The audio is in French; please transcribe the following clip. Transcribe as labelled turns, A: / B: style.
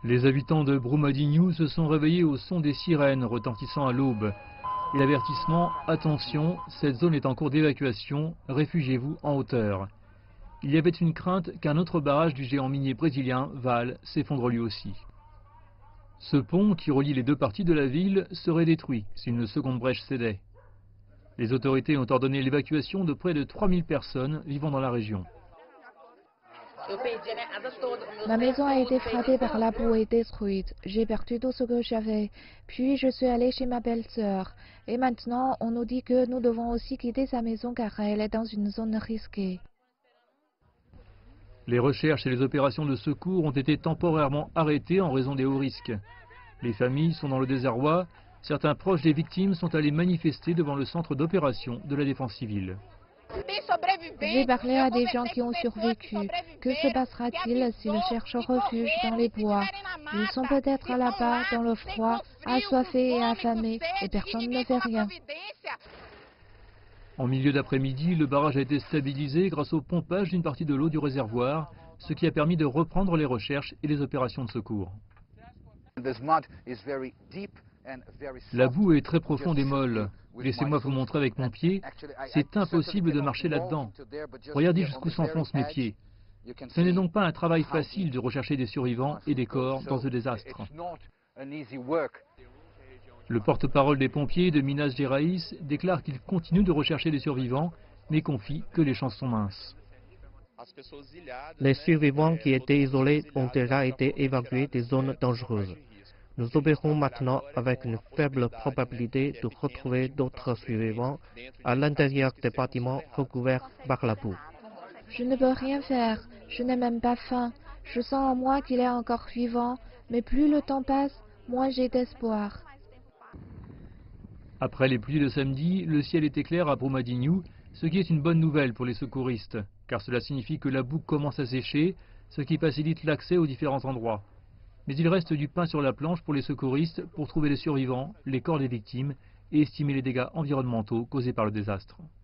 A: Les habitants de Brumadinho se sont réveillés au son des sirènes retentissant à l'aube. Et l'avertissement « Attention, cette zone est en cours d'évacuation, réfugiez-vous en hauteur ». Il y avait une crainte qu'un autre barrage du géant minier brésilien, Vale, s'effondre lui aussi. Ce pont, qui relie les deux parties de la ville, serait détruit si une seconde brèche cédait. Les autorités ont ordonné l'évacuation de près de 3000 personnes vivant dans la région.
B: Ma maison a été frappée par la boue et détruite. J'ai perdu tout ce que j'avais. Puis je suis allée chez ma belle-sœur. Et maintenant, on nous dit que nous devons aussi quitter sa maison car elle est dans une zone risquée.
A: Les recherches et les opérations de secours ont été temporairement arrêtées en raison des hauts risques. Les familles sont dans le désarroi. Certains proches des victimes sont allés manifester devant le centre d'opération de la défense civile.
B: J'ai parlé à des gens qui ont survécu. Que se passera-t-il s'ils cherchent refuge dans les bois? Ils sont peut-être là-bas, dans le froid, assoiffés et affamés, et personne ne fait rien.
A: En milieu d'après-midi, le barrage a été stabilisé grâce au pompage d'une partie de l'eau du réservoir, ce qui a permis de reprendre les recherches et les opérations de secours. La boue est très profonde et molle. Laissez-moi vous montrer avec mon pied. C'est impossible de marcher là-dedans. Regardez jusqu'où s'enfoncent mes pieds. Ce n'est donc pas un travail facile de rechercher des survivants et des corps dans ce désastre. Le porte-parole des pompiers de Minas Gerais déclare qu'il continue de rechercher des survivants, mais confie que les chances sont minces.
C: Les survivants qui étaient isolés ont déjà été évacués des zones dangereuses. Nous opérons maintenant avec une faible probabilité de retrouver d'autres survivants à l'intérieur des bâtiments recouverts par la boue.
B: Je ne peux rien faire. Je n'ai même pas faim. Je sens en moi qu'il est encore vivant, mais plus le temps passe, moins j'ai d'espoir.
A: Après les pluies de samedi, le ciel était clair à Brumadinho, ce qui est une bonne nouvelle pour les secouristes, car cela signifie que la boue commence à sécher, ce qui facilite l'accès aux différents endroits. Mais il reste du pain sur la planche pour les secouristes pour trouver les survivants, les corps des victimes et estimer les dégâts environnementaux causés par le désastre.